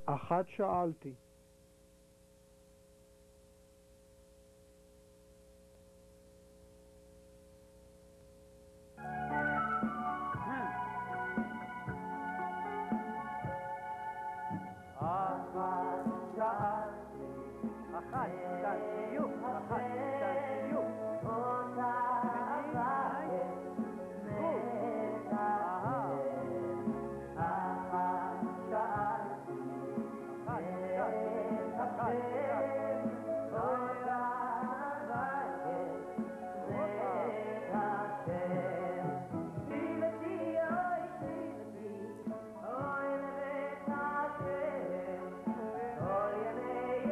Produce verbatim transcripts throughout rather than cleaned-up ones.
אחת שאלתי. אחת, שתיים, חיוך, אחת, שתיים, חיוך. אותה הבית נתקה אחת שאלתי נתקה אותה הבית נתקה סביבתי אוי סביבתי אוי לבית השם כל ימי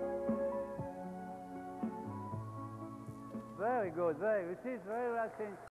Very good, very, this is very relaxing.